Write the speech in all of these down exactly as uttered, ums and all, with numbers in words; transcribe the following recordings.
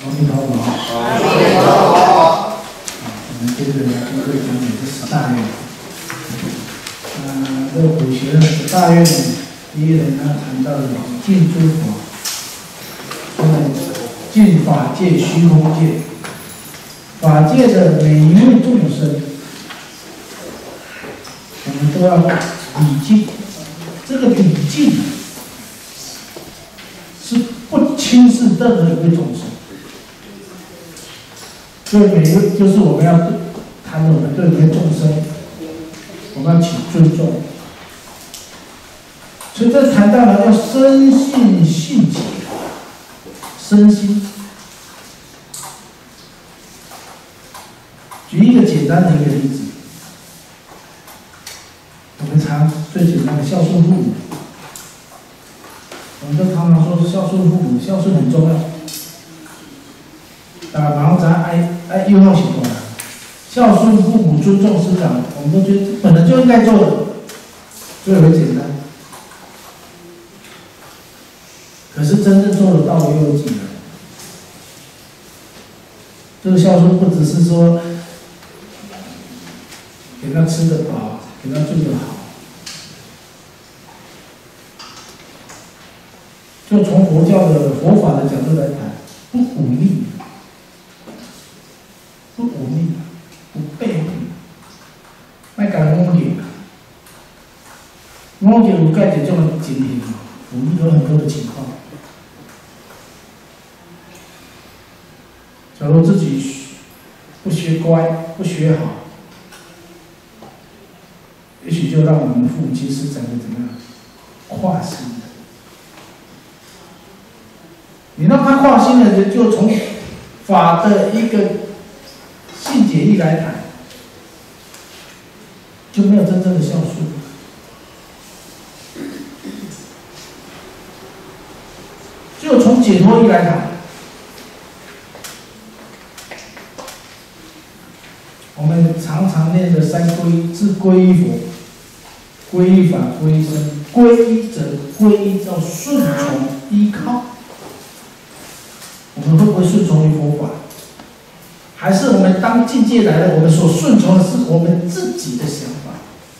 阿弥陀佛。 阿弥陀佛。 我们接着来跟各位讲解这十大愿。呃，这个古学的十大愿，第一人呢谈到了尽诸佛，那么尽法界、虚空界，法界的每一位众生，我们都要礼敬。这个礼敬是不轻视任何一位众生。所以每一位就是我们要谈我们对每个众生，我们要起尊重。所以这谈到了要深信信解，身心。举一个简单的一个例子，我们常最简单的孝顺父母，我们都常常说是孝顺父母，孝顺很重要。啊，然后咱爱爱又好习惯，孝顺父母、尊重师长，我们都觉得本来就应该做的，所以很简单。可是真正做得到的又有几人？这个孝顺不只是说给他吃得饱，给他住得好，就从佛教的佛法的角度来谈，不忤逆。不忤逆，不背逆，卖甲忤逆，忤逆有介几种情形，忤逆有很多的情况。假如自己不学乖，不学好，也许就让我们的父母亲师长会怎么样？跨心的。你让他跨心的，就从法的一个信解义来谈，就没有真正的孝顺。只有从解脱义来谈，我们常常念的三皈：自皈依佛、皈依法、皈依僧。皈依者，皈依叫顺从依靠。我们会不会顺从于佛法？还是我们当境界来了，我们所顺从的是我们自己的想法。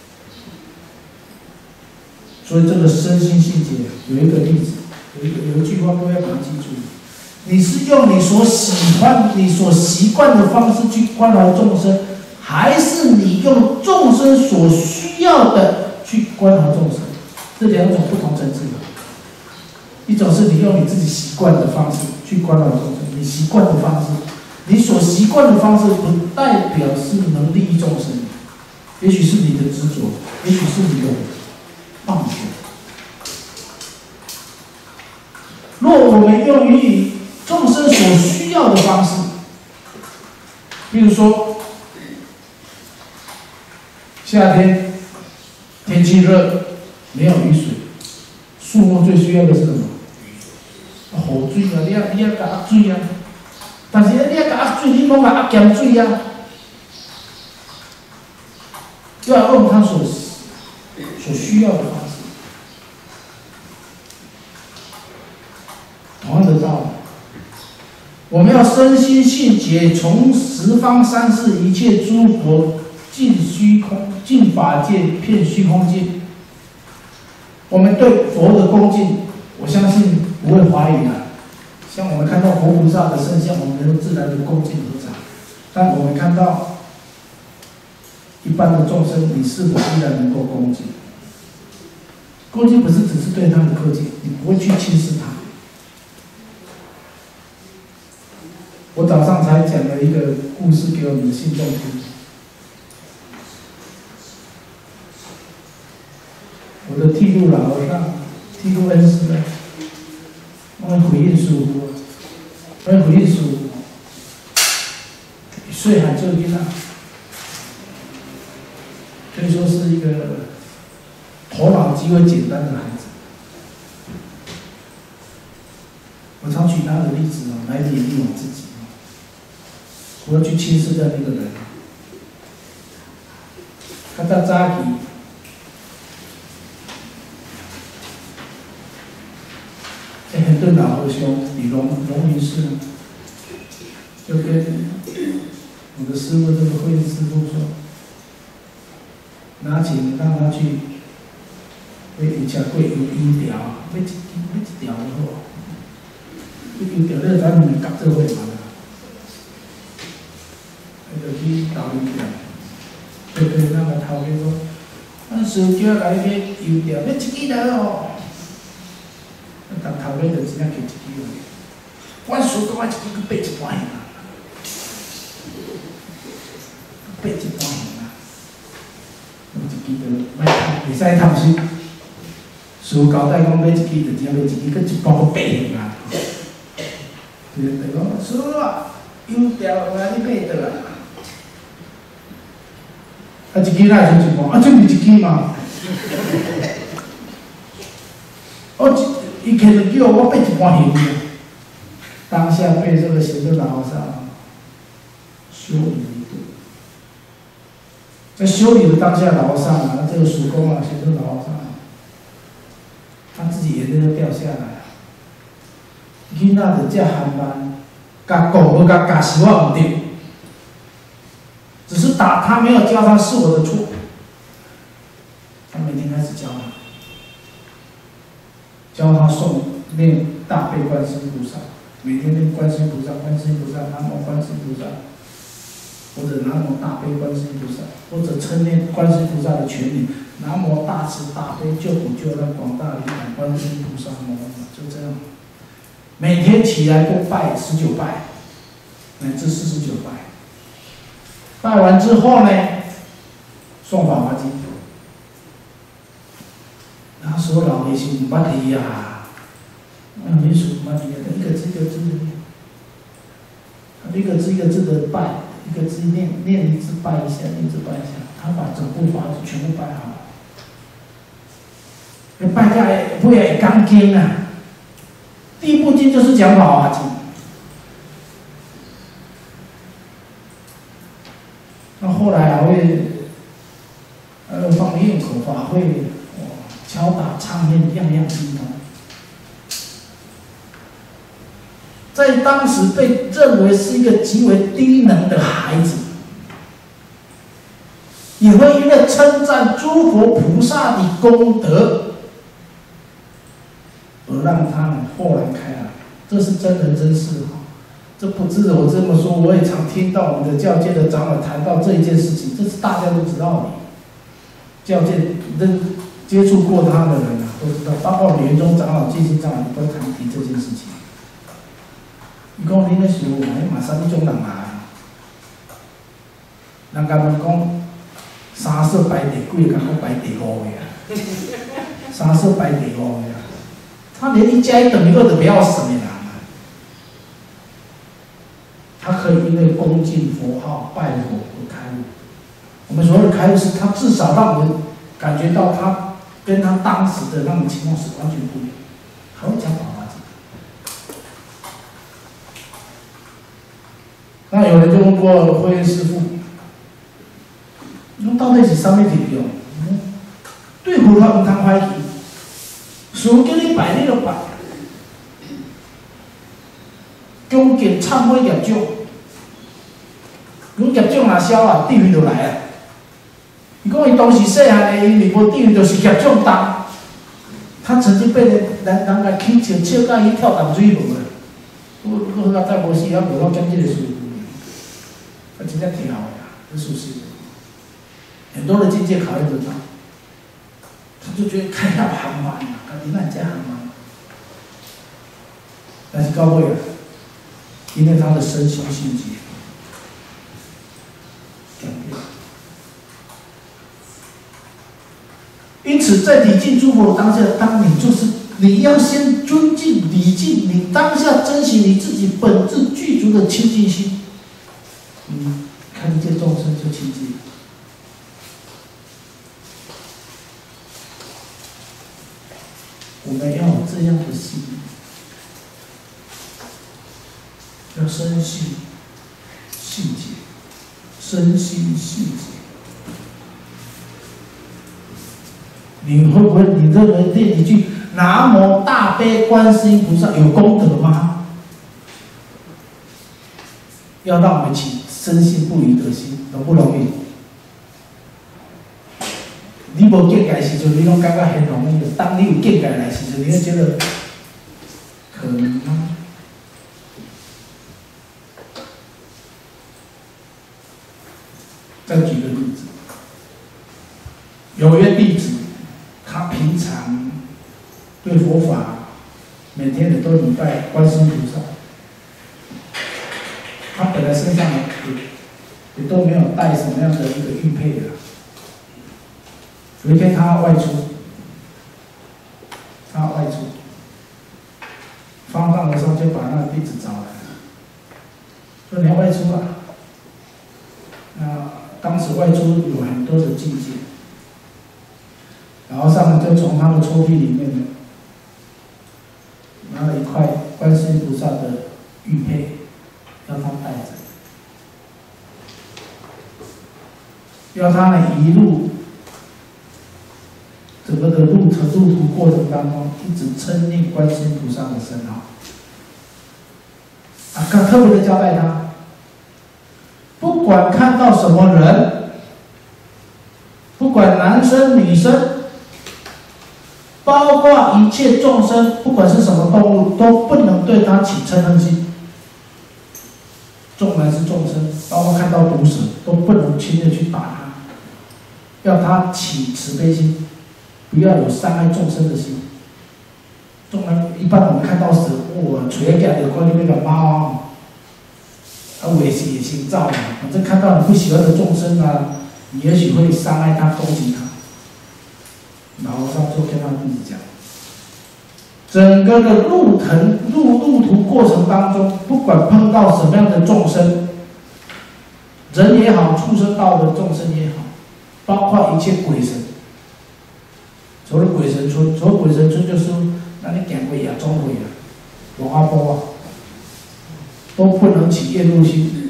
所以这个身心信解有一个例子，有一个有一句话，各位要把它记住：你是用你所喜欢、你所习惯的方式去关怀众生，还是你用众生所需要的去关怀众生？这两种不同层次的。一种是你用你自己习惯的方式去关怀众生，你习惯的方式。你所习惯的方式不代表是能利益众生，也许是你的执着，也许是你的妄想。若我们用于众生所需要的方式，比如说夏天天气热，没有雨水，树木最需要的是什么？雨水啊，你要你要给它水啊。但是你要给它水，你莫给它减水啊，就要用它所所需要的方式。同样的道理，我们要身心信解，从十方三世一切诸佛尽虚空、尽法界、遍虚空界，我们对佛的恭敬，我相信不会怀疑的。像我们看到佛菩萨的圣像，我们能自然的恭敬合掌；但我们看到一般的众生，你是否依然能够恭敬？恭敬不是只是对他的客气，你不会去轻视他。我早上才讲了一个故事给我们的信众听。我的剃度老和尚、剃度恩师呢？我们回应师傅，我们回应师傅，岁还做囡仔，可以说是一个头脑极为简单的孩子。我常举他的例子哦，来勉励我自己哦，不要去轻视掉那个人。他到早起。很多老和尚，李龙龙云寺， 就跟我的师傅这个慧律师傅说，拿钱让他去，为一家贵有医疗，要一要一条就好。你医疗你咱两个合作伙嘛啦，那就去投医疗，就跟那个头家说，咱师叫来去医疗，要一支来哦。当头家就真正给一支了，阮师讲我一支去八一半啊。 八一半啊，有一支就卖袂使贪心。师傅交代讲买一支就只买一支，佮一半佮八行啊。就就讲师傅啊，油条我你买倒啊。啊，一支哪会算一半？啊，这毋是一支嘛？我一伊摕着叫我八一半行啊。当下被这个贤德老和尚修理。 在修理的当下，老和尚啊，这个叔公啊，显德老和尚啊，他自己眼泪都掉下来了。囡仔就这憨慢，甲讲我甲教是我唔对，只是打他没有教他是我的错。他每天开始教他，教他诵念大悲观世音菩萨，每天念观世音菩萨，观世音菩萨，南无观世音菩萨。 或者南无大悲观世音菩萨，或者称念观世音菩萨的全名，南无大慈大悲救苦救难广大灵感观世音菩萨摩诃萨，就这样，每天起来都拜十九拜，乃至四十九拜。拜完之后呢，诵法华经。那时候老百姓唔捌字啊，那民俗唔捌字啊，一个字一个字的念，一个字一个字的拜。 一个字念念一字拜一下，念一字拜一下，他把整部法子全部拜好了。要拜下来不要刚经啊，第一部经就是讲法华经。那后来还会，呃，放焰口法会，哇，敲打唱念，样样精通。 在当时被认为是一个极为低能的孩子，也会因为称赞诸佛菩萨的功德，而让他们豁然开朗。这是真人真事哈，这不是我这么说，我也常听到我们的教界的长老谈到这一件事情，这是大家都知道的。教界认接触过他的人啊，都知道，包括莲宗长老、净心长老都谈提这件事情。 伊讲恁咧想话，迄嘛啥物种人啊？人家问讲三色白底几个，敢讲白底五个啊？三色白底五个啊！他连一加一等于二都不要省的人啊！他可以因为恭敬佛号、拜佛而开悟。我们所谓的开悟，是他至少让我们感觉到他跟他当时的那种情况是完全不一样。还会讲法华经。 那有人就问过慧律师父，侬到底是啥物理由？对佛法唔通怀疑，师父叫你拜你就拜，恭敬忏悔业障，如业障若消啊，地狱就来啊。伊讲伊当时细汉的，伊离无地狱就是业障重，他曾经被人人人家乞笑笑到伊跳淡水河啊，我我我再无死啊，无到讲这个事。 他真正挺好的，很熟悉的。很多的境界考验着他，他就觉得开下航班啊，跟你那家航班。但是到尾啊，因为他的身心性结改变，因此在礼敬诸佛当下，当你就是你要先尊敬礼敬你当下珍惜你自己本质具足的清净心。 嗯，看见众生就清净。我们要有这样的心，要深信信解，深信信解。你会不会？你认为念一句“南无大悲观世音菩萨”有功德吗？ 要让我们起深信不疑的心，容不容易？你无见解时阵，你拢感觉很容易的；当你有见解来时阵，你会觉得可能吗？再举个例子，有位弟子，他平常对佛法每天也都礼拜观世音菩萨，他本来身上也也都没有带什么样的一个玉佩的。有一天他外出，他外出，方丈和尚就把那个弟子找来了，说你要外出啊？那当时外出有很多的境界，然后上面就从他的抽屉里面拿了一块观世音菩萨的玉佩，要他带着，要他呢一路。整个的路程路途过程当中，一直称念观世音菩萨的圣号。啊，他特别的交代他，不管看到什么人，不管男生女生，包括一切众生，不管是什么动物，都不能对他起嗔恨心。纵然是众生，包括看到毒蛇，都不能轻易去打他，要他起慈悲心。不要有伤害众生的心。纵然一般我们看到蛇，哇，垂起来就看到那个猫，啊，也是也心造的。反正看到你不喜欢的众生啊，你也许会伤害他、攻击他。老和尚就跟他弟子讲，整个的路程、路路途过程当中，不管碰到什么样的众生，人也好，畜生道的众生也好，包括一切鬼神。除了鬼神村，除了鬼神村就是那你讲鬼啊、装鬼啊、龙阿波啊，都不能起厌恶心，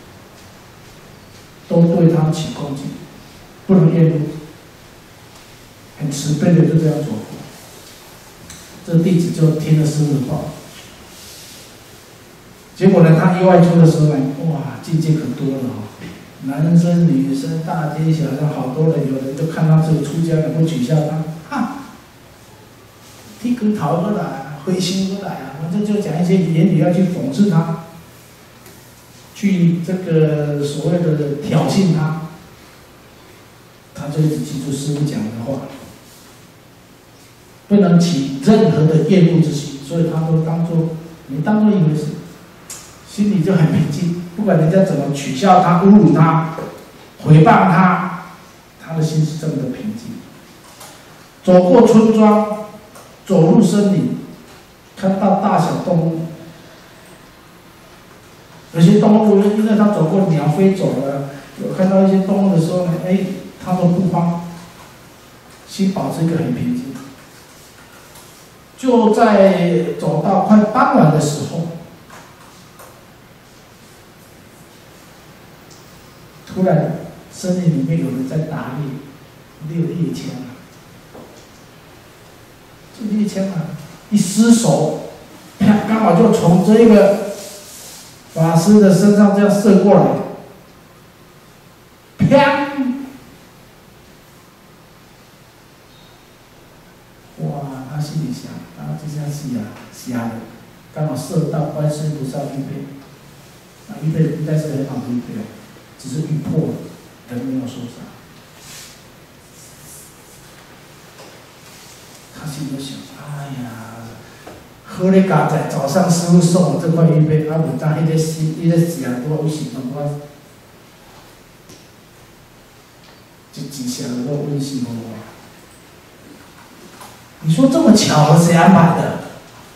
都对他起攻击，不能厌恶，很慈悲的就这样做。这弟子就听了师父的话，结果呢，他一外出的时候呢，哇，境界可多了啊、哦！男生、女生、大街小巷，好多人，有人就看到这个出家人会取笑他。啊，剃根头过来，灰心过来啊！反正就讲一些言语要去讽刺他，去这个所谓的挑衅他，他就一直记住师父讲的话，不能起任何的厌恶之心，所以他都当做没当做一回事，心里就很平静。不管人家怎么取笑他、侮辱他、诽谤他，他的心是这么的平静。走过村庄，走入森林，看到大小动物，有些动物因为他走过鸟飞走了，有看到一些动物的时候呢，哎，他都不慌，心保持一个很平静。就在走到快傍晚的时候，突然森林里面有人在打猎，猎猎枪啊！这猎枪啊，一失手，啪，刚好就从这个法师的身上这样射过来，啪！哇，他心里想，啊，这下是啊，瞎了，刚好射到观世音菩萨玉佩，那玉佩应该是很好的玉佩哦。只是遇破了，人没有受伤。他心里想：哎呀，好咧家在早上师傅送我这块玉佩，啊，文章迄个心，迄个想多有心动我，就吉祥的都温馨哦。你说这么巧合，谁安排的？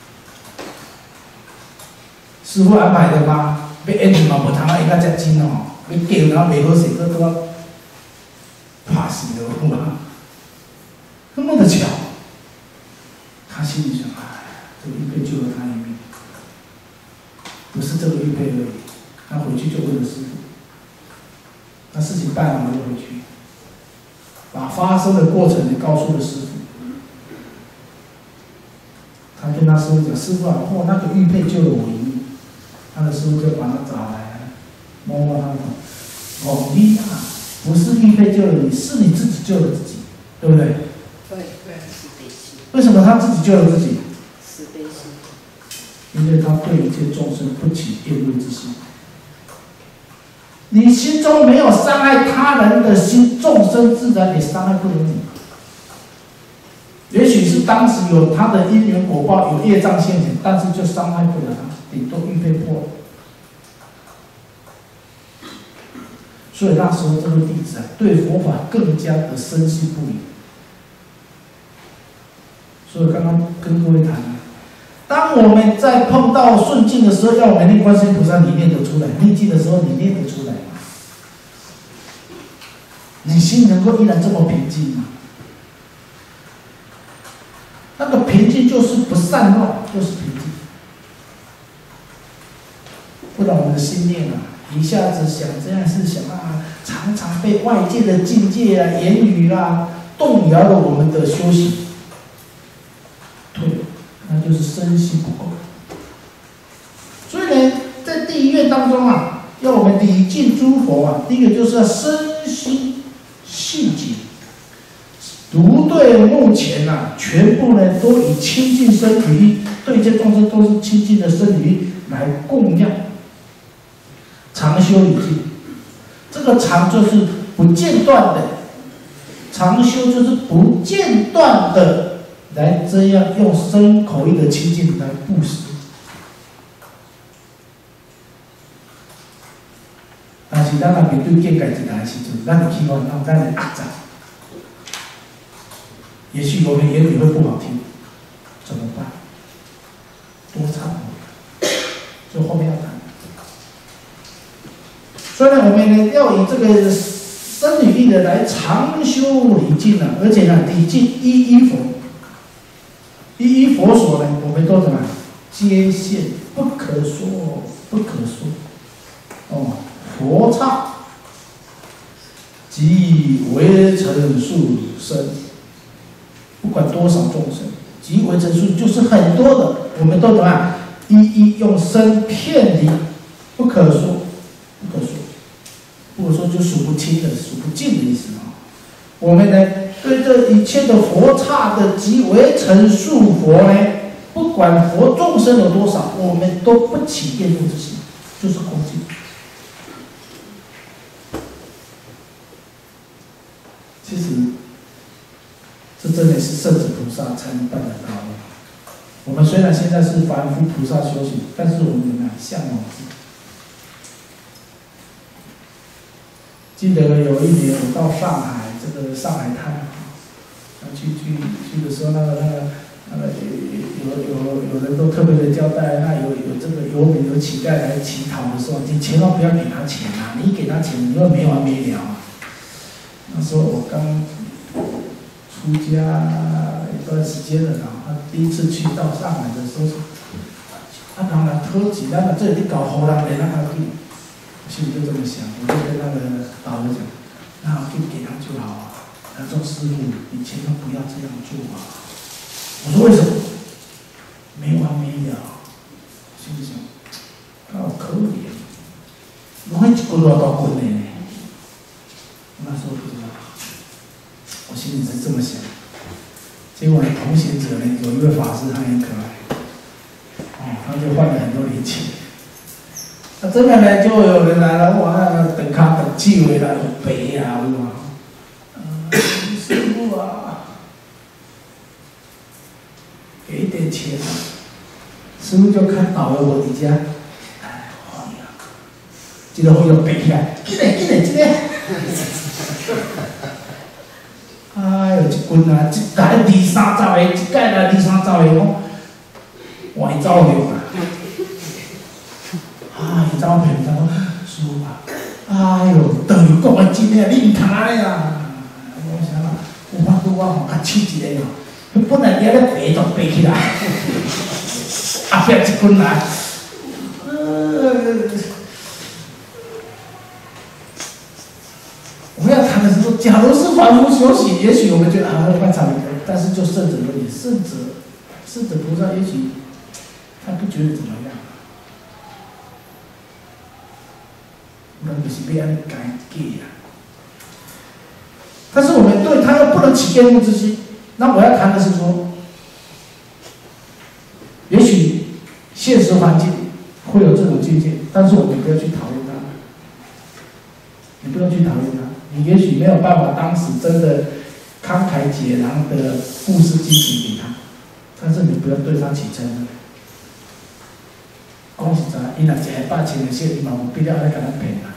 师傅安排的吗？要演嘛，无通啊，伊较遮真哦。你叫然后袂好势，都都要怕死了嘛！那么的巧，他心里想：哎，这个玉佩救了他一命，不是这个玉佩而已。他回去就问了师父，那事情办完了就回去，把发生的过程也告诉了师父。他跟他师父讲：师父啊，哦，那个玉佩救了我一命。他的师父就把他找来。 摸他说，哦，你啊，不是玉佩救了你，是你自己救了自己，对不对？ 对对，慈悲心。 为什么他自己救了自己？ 慈悲心。 因为他对一切众生不起厌恶之心。你心中没有伤害他人的心，众生自然也伤害不了你。也许是当时有他的因缘果报，有业障现前，但是就伤害不了他，顶多玉佩破了。所以那时候这位弟子啊，对佛法更加的深信不疑。所以刚刚跟各位谈了，当我们在碰到顺境的时候，要我们念观世音菩萨，你念得出来；逆境的时候，你念得出来吗？你心能够依然这么平静吗？那个平静就是不散乱，就是平静。不然我们的心念啊，一下子想这样是想啊，常常被外界的境界啊、言语啊动摇了我们的修行，退了，那就是身心不够。所以呢，在第一愿当中啊，要我们礼敬诸佛啊，第一个就是要身心细节。如对目前啊，全部呢都以清净身语意，对这众生都是清净的身语意来供养，常修礼敬。这个常就是不间断的，常修就是不间断的来这样用身口意的清净来布施。但是咱若面对见解一来的时阵，咱就希望让咱来压制。也许我们言语会不好听，怎么办？多忏悔，就后面要谈。所以呢，我们呢要以这个身语意的来常修礼敬啊，而且呢，礼敬一一佛，一一佛所呢，我们都怎么皆现不可说，不可说。哦，佛刹即为尘数生。不管多少众生，即为尘数就是很多的，我们都怎么样？一一用身遍礼，不可说，不可说，不可说就数不清的、数不尽的意思啊。我们呢，对这一切的佛刹的即为尘数佛呢，不管佛众生有多少，我们都不起厌恶之心，就是恭敬。其实。这真的是圣子菩萨才能办得到的。我们虽然现在是凡夫菩萨修行，但是我们呢向往自己。记得有一年我到上海，这个上海滩，去去去的时候，那个那个那个有有有人都特别的交代，那有有这个游民有乞丐来乞讨的时候，你千万不要给他钱啊！你给他钱，你会没完没了啊。那时候我刚出家一段时间了，然后他第一次去到上海的时候，他当然特急，那个这里搞荷兰人，那他去，心里就这么想，我就跟那个导游讲，那就给他就好啊。他说师傅，你千万不要这样做啊！我说为什么？没完没了。心里想，好可怜，我还一个多到过年呢。那时候不知道。我心里是这么想，结果呢，同行者呢，有一位法师，他很可爱，哦，他就换了很多零钱。那这边呢，就有人来了，哇，那个等卡等机会了，有赔啊，是吧？呃，师傅啊，给一点钱。师傅就看导游我底下，哎，好呀，这个会有赔起来，进来进来进来。哎呦，一棍啊，一改二三十个，一改来二三十个，讲换走了啊！啊，伊走骗他讲，师傅啊，哎呦，导游讲的真诶，你唔通安尼啦！我想啦，有法度我吼较试一个哦，本来伫咧爬就爬起来，后壁一棍来，呃。我们要谈的是说，假如是凡夫修行，也许我们觉得啊，会犯常理，但是就圣者而言，圣者、圣者菩萨，也许他不觉得怎么样。 那就是要安尼改给啊。但是我们对他又不能起厌恶之心。那我要谈的是说，也许现实环境会有这种境界，但是我们不要去讨厌他，你不要去讨厌他。你也许没有办法当时真的慷慨解囊的布施金钱给他，但是你不要对他起嗔恨。讲实在，伊若一个百千的说，伊嘛有必要来甲咱骗啊。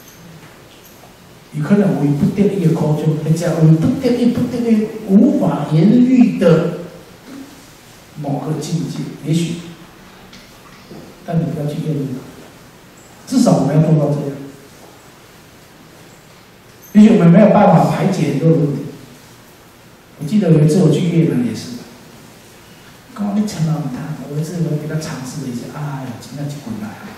有可能为不得已的苦衷，或者为不得已、不得已无法言喻的某个境界，也许，但你不要去厌恶它，至少我们要做到这样。也许我们没有办法排解很多的问题。我记得有一次我去越南也是，刚刚你千万唔通，我一次我给他尝试了一下，哎呀，真的就滚来啊！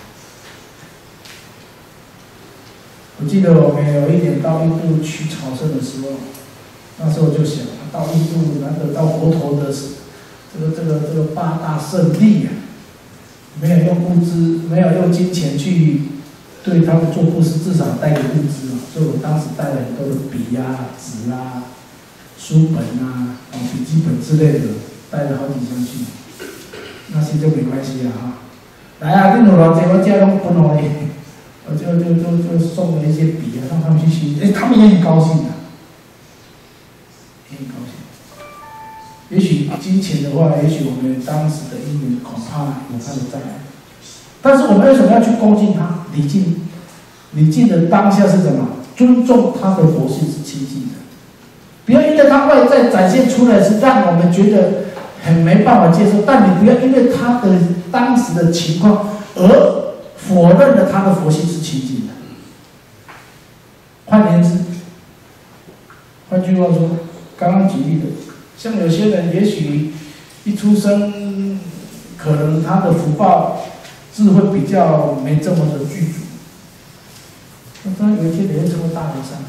我记得我们有一年到印度去朝圣的时候，那时候就想，到印度难得到佛陀的这个这个这个八大圣地啊，没有用物资，没有用金钱去对他们做布施，至少带个物资嘛。所以我当时带了很多的笔啊、纸啊、书本啊、哦笔记本之类的，带了好几箱去。那些就没关系啊哈。来啊，你有偌济，我这拢分互你。我就就就就送了一些笔啊，让他们去学，哎，他们也很高兴的、啊，也很高兴。也许金钱的话，也许我们当时的因缘恐怕有它的障碍，但是我们为什么要去恭敬他？礼敬，礼敬的当下是什么？尊重他的佛性是清净的，不要因为他外在展现出来是让我们觉得很没办法接受，但你不要因为他的当时的情况而否认了他的佛性是清净的。换言之，换句话说，刚刚举例的，像有些人也许一出生，可能他的福报、智慧比较没这么的具足，那他有一天也会成为大和尚，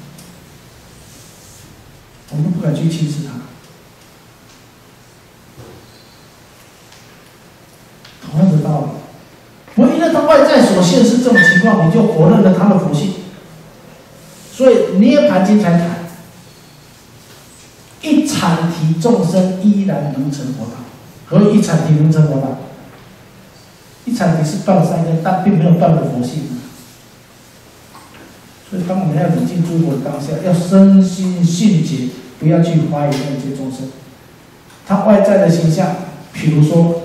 我们不敢去轻视他。同样的道理。不因为他外在所现是这种情况，你就否认了他的佛性。所以《涅盘经》才谈，一阐提众生依然能成佛道。何以一阐提能成佛道？一阐提是断三根，但并没有断了佛性。所以当我们要礼敬诸佛的当下，要身心信解，不要去怀疑那些众生。他外在的形象，比如说。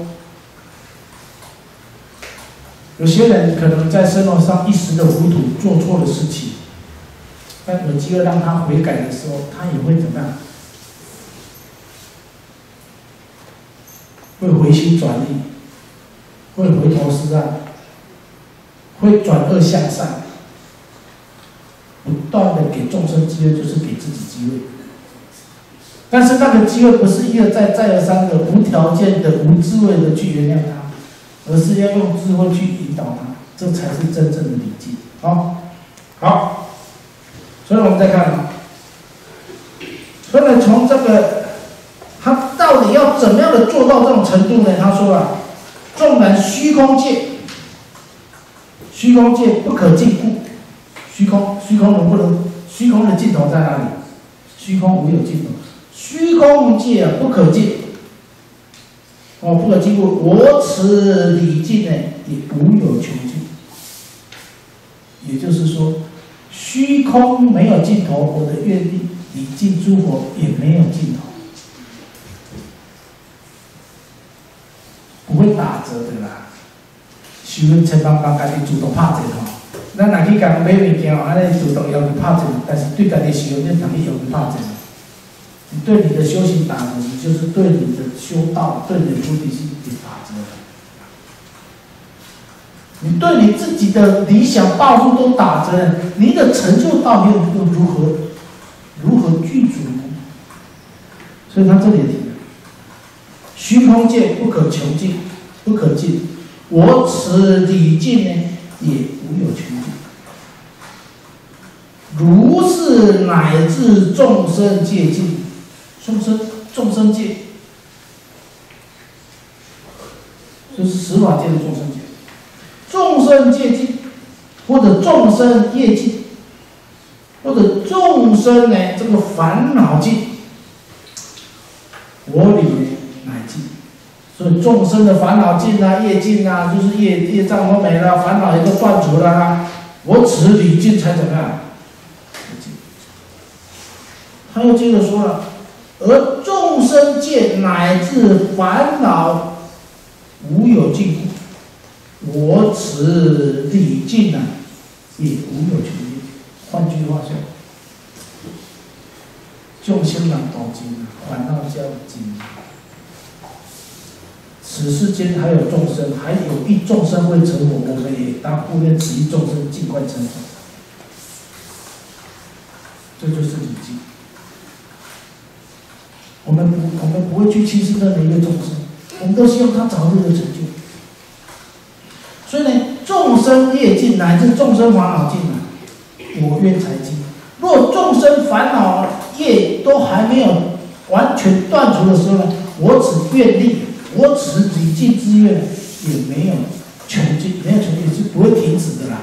有些人可能在生活上一时的糊涂，做错了事情，但有机会让他悔改的时候，他也会怎么样？会回心转意，会回头是岸，会转恶向善，不断的给众生机会，就是给自己机会。但是那个机会不是一而再、再而三的无条件的、无滋味的去原谅他。而是要用智慧去引导他，这才是真正的礼敬。好，好，所以我们再看啊，所以呢，从这个他到底要怎么样的做到这种程度呢？他说啊，纵然虚空界，虚空界不可尽故，虚空虚空能不能？虚空的尽头在哪里？虚空无有尽头，虚空界啊不可尽。哦，不可尽故，我此礼敬呢，也无有穷尽。也就是说，虚空没有尽头，我的愿力礼敬诸佛也没有尽头，不会打折的啦。修行千万万家己主动拍折吼，咱若去共买物件，安尼主动要求拍折，但是对家己修行，你同意要求拍折。你对你的修行打折，你就是对你的修道、对你的菩提心给打折了。你对你自己的理想抱负都打折了，你的成就道又又如何如何具足呢？所以他这里提了，虚空界不可穷尽，不可尽，我此礼敬呢，也无有穷尽。如是乃至众生界尽。众生众生界，就是十法界的众生界。众生界尽， 或者众生业尽，或者众生呢这个烦恼尽，我理呢乃尽。所以众生的烦恼尽啊，业尽啊，就是业业障都没了，烦恼也都断除了啊。我此理尽才怎么样？他又接着说了，而众生界乃至烦恼无有尽故，我此理尽啊，也无有穷尽。换句话说，众生难懂经啊，烦恼叫经。此世间还有众生，还有一众生未成佛，我们也当护念此一众生尽快成佛。这就是理经。我们不，我们不会去轻视任何一个众生，我们都希望他早日的成就。所以呢，众生业尽乃至众生烦恼尽啊，我愿才尽。若众生烦恼业都还没有完全断除的时候呢，我此愿力，我此理尽之愿也没有穷尽，没有穷尽是不会停止的啦。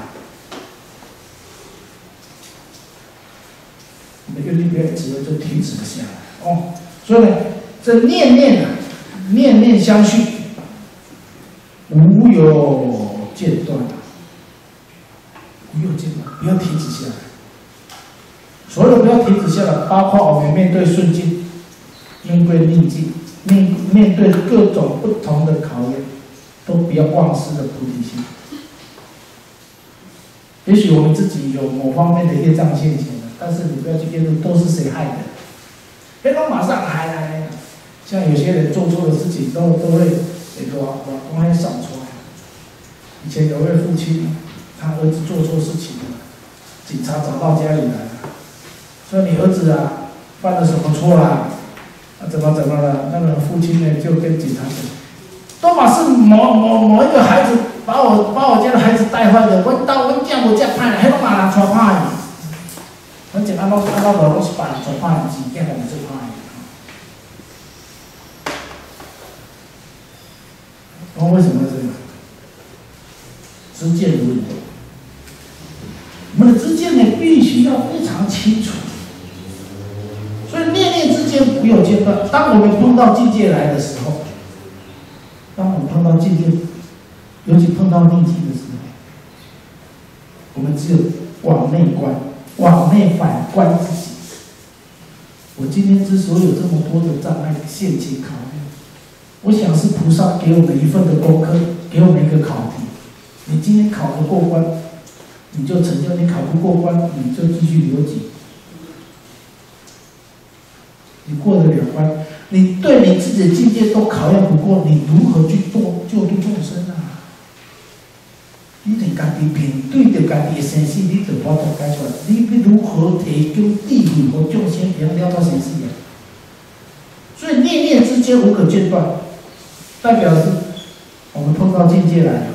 你的愿力不要一直就停止了下来哦。所以呢，这念念啊，念念相续，无有间断，无有间断，不要停止下来。所有的不要停止下来，包括我们面对顺境、面对逆境、面面对各种不同的考验，都不要忘失的菩提心。也许我们自己有某方面的业障现前了，但是你不要去辩论都是谁害的。别说马上来来来，像有些人做错的事情都都会那个往往公开扫出来。以前有位父亲，他儿子做错事情了，警察找到家里来了，说你儿子啊犯了什么错啦？啊怎么怎么了？那个父亲呢就跟警察讲，都嘛是某某某一个孩子把我把我家的孩子带坏的，我到我讲我这歹了，迄拢嘛人带歹的。反正按怎按怎落拢是别人做歹的，是囝人做歹的。我为什么这样？知见如理。我们的知见呢，必须要非常清楚。所以念念之间不有间断。当我们碰到境界来的时候，当我们碰到境界，尤其碰到逆境的时候，我们只有往内观。往内反观自己，我今天之所以有这么多的障碍陷阱考验，我想是菩萨给我们一份的功课，给我们一个考题。你今天考得过关，你就成就；你考不过关，你就继续留级。你过得了关，你对你自己的境界都考验不过，你如何去做救度众生啊？你连家己面对着家己的生死，你就无法度解出来。你要如何提供智慧和众生，能了到生死啊？所以念念之间无可间断，代表是我们碰到境界来了，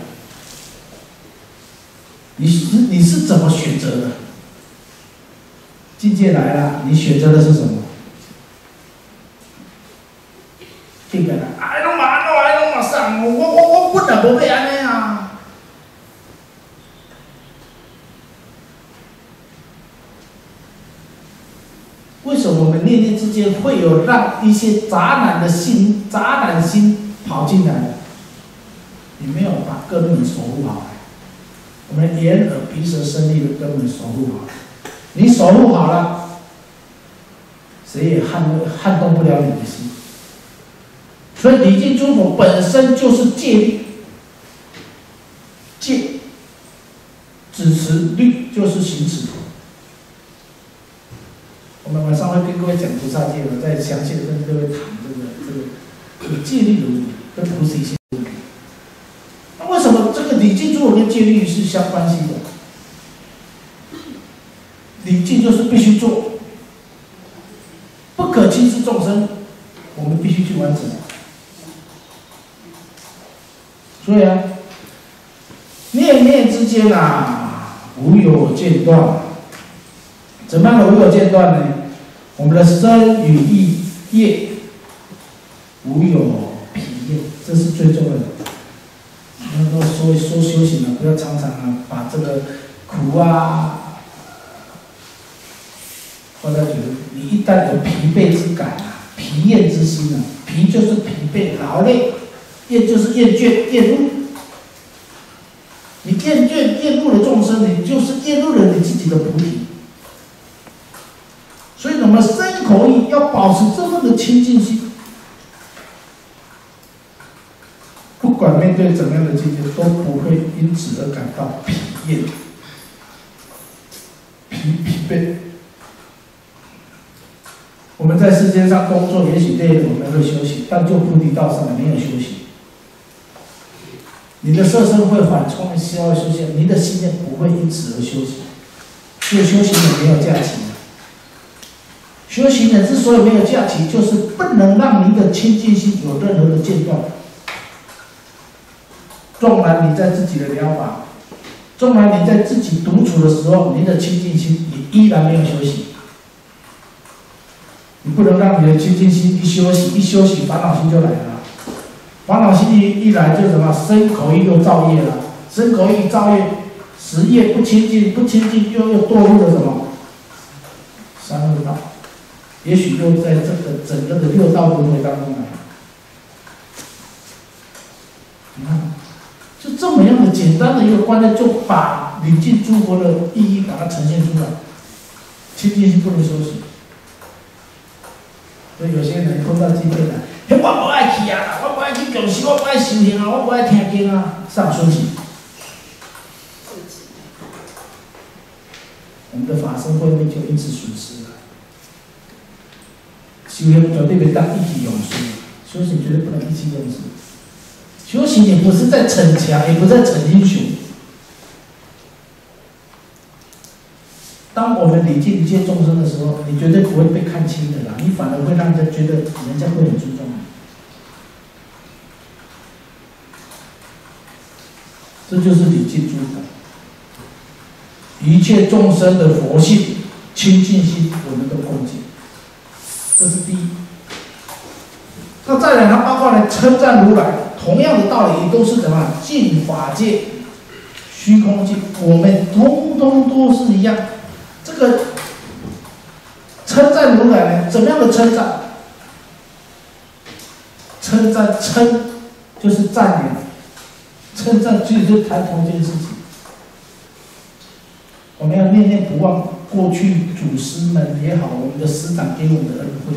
你是你是怎么选择的？境界来了，你选择的是什么？境界来，哎，拢嘛安怎，哎，拢嘛啥？我我我我本来无要安尼啊。为什么我们念念之间会有让一些杂染的心、杂染心跑进来？你没有把根本守护好，我们眼耳鼻舌身意的根本守护好。你守护好了，谁也撼撼动不了你的心。所以礼敬诸佛本身就是戒律，戒只持律就是行持。我们晚上会跟各位讲菩萨戒，我再详细的跟各位谈这个这个这个戒律的问题，跟菩提心的问题。那为什么这个礼敬诸佛跟戒律是相关系的？礼敬就是必须做，不可轻视众生，我们必须去完成。所以啊，念念之间啊，无有间断。怎么样的无有间断呢？我们的身语意业无有疲厌，这是最重要的。不要说说修行了，不要常常啊把这个苦啊，后来觉得你一旦有疲惫之感啊，疲厌之心啊，疲就是疲惫劳累，厌就是厌倦厌恶。你厌倦厌恶了众生，你就是厌恶了你自己的菩提。所以我们身口意要保持这份的清净心，不管面对怎么样的境界，都不会因此而感到疲厌、疲疲惫。我们在世间上工作，也许累了我们会休息，但就菩提道上没有休息。你的色身会缓冲，需要休息，你的心念不会因此而休息。所以修行也没有假期。修行人之所以没有假期，就是不能让你的清净心有任何的间断。纵然你在自己的疗法，纵然你在自己独处的时候，你的清净心你依然没有休息。你不能让你的清净心一休息，一休息烦恼心就来了。烦恼心一一来就什么身口意又造业了，身口意造业，十业不清净，不清净又又堕入了什么三恶道。也许又在这个整个的六道轮回当中来，你看，就这么样的简单的一个观念，就把礼敬诸佛的意义把它呈现出来。清净心不能休息，所以有些人碰到境界来，嘿，我不爱去啊，我不爱去讲习，我不爱修行啊，我不爱听经啊，上休息。我们的法身慧命就因此损失了。修行绝对别当意气用事，修行绝对不能意气用事。修行也不是在逞强，也不是在逞英雄。当我们礼敬一切众生的时候，你绝对不会被看轻的啦，你反而会让人家觉得人家会很尊重你。这就是礼敬诸佛，一切众生的佛性、清净心，我们都恭敬。这是第一。那再来，它包括来称赞如来，同样的道理都是什么？净法界、虚空界，我们通通都是一样。这个称赞如来呢，怎么样的称赞？称赞称就是赞扬，称赞其实就是谈同一件事情。我们要念念不忘过去祖师们也好，我们的师长给我们的恩惠。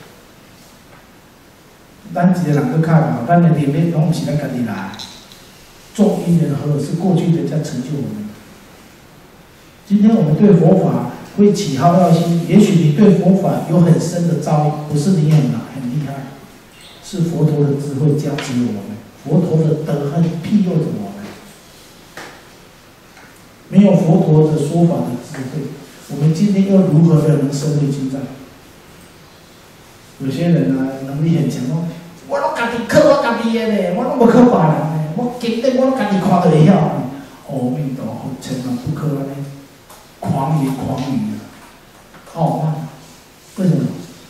咱一个人去看嘛，咱的能力拢不是咱家己来，种因缘和是过去人家成就我们。今天我们对佛法会起好药心，也许你对佛法有很深的造诣，不是你很很厉害，是佛陀的智慧加持我们，佛陀的德恨庇佑着我们。没有佛陀的说法的智慧，我们今天又如何的能深入经藏？有些人啊，能力很强哦，我拢家己考我家己的咧，我拢无考别人的，我经典我家己看就会晓。阿弥陀佛，千万不可安尼狂言狂语啊！傲慢，为什么？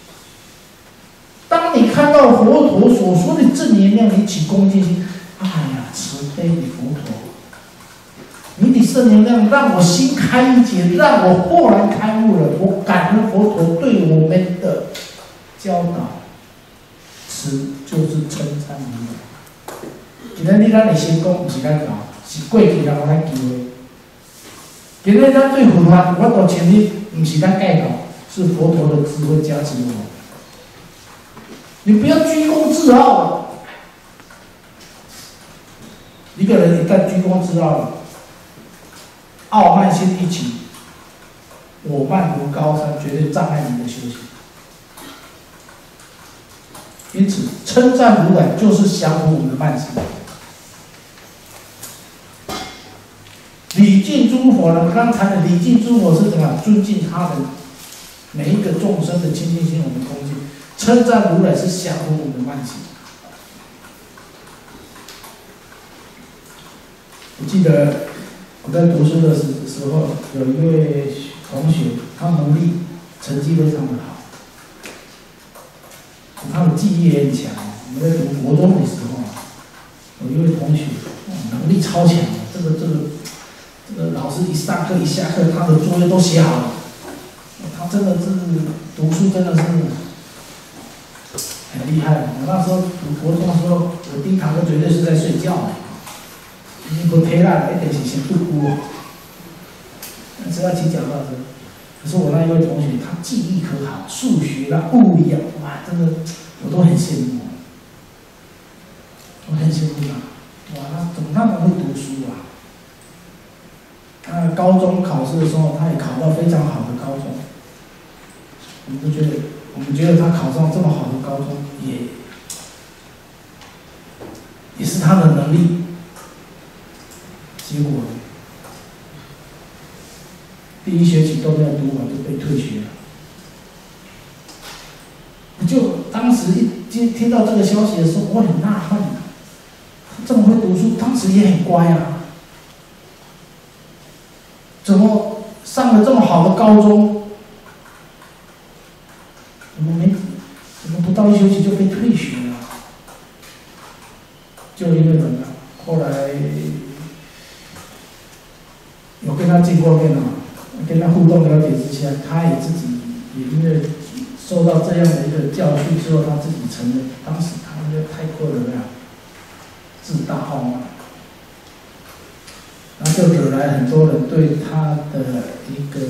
当你看到佛陀所说的正言量，你起恭敬心，哎呀，慈悲的佛陀。你的圣言量让我心开一解，让我豁然开悟了。我感恩佛陀对我们的教导，此就是称赞如来。今天你咱的成功不是咱搞，是过去人有咱机会。今天咱对佛法我都前提不是咱盖搞，是佛陀的智慧加持我。你不要居功自傲了。一个人一旦居功自傲了，傲慢心一起，我慢如高山，绝对障碍你的修行。因此，称赞如来就是降服我们的慢心。礼敬诸佛呢？刚才的礼敬诸佛是什么？尊敬他人，每一个众生的清净心，我们恭敬。称赞如来是降服我们的慢心。我记得我在读书的时时候，有一位同学，他能力成绩非常的好，他的记忆也很强。我们在读国中的时候啊，有一位同学能力超强，这个这个这个老师一上课一下课，他的作业都写好了。他真的是读书真的是很厉害。我那时候读国中的时候，我第一堂课绝对是在睡觉的，你不陪啦，一点是先度过。只要骑脚踏车，可是我那一位同学，他记忆可好，数学啦、物理啊，哇，真的我都很羡慕。我很羡慕他，哇，他怎么那么会读书啊？他高中考试的时候，他也考到非常好的高中。我们都觉得，我们觉得他考上这么好的高中，也也是他的能力。结果第一学期都没有读完就被退学了。我就当时一听听到这个消息的时候，我很纳闷，他这么会读书，当时也很乖啊，怎么上了这么好的高中？怎么没？怎么不到一学期就被退学了？就因为怎么样？后来有跟他见过面啊，跟他互动了解之下，他也自己也因为受到这样的一个教训之后，他自己承认，当时他因为太过了呀，自大傲慢，然后就惹来很多人对他的一个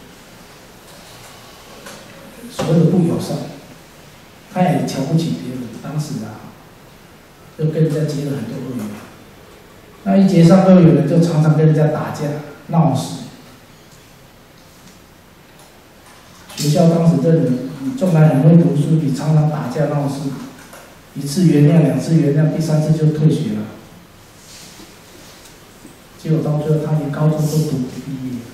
所谓的不友善，他也瞧不起别人。当时啊，就跟人家结了很多恶缘。那一结上恶缘呢，就常常跟人家打架闹事。学校当时认为你纵然很会读书，你常常打架闹事，一次原谅，两次原谅，第三次就退学了。结果到最后，他连高中都读不毕业。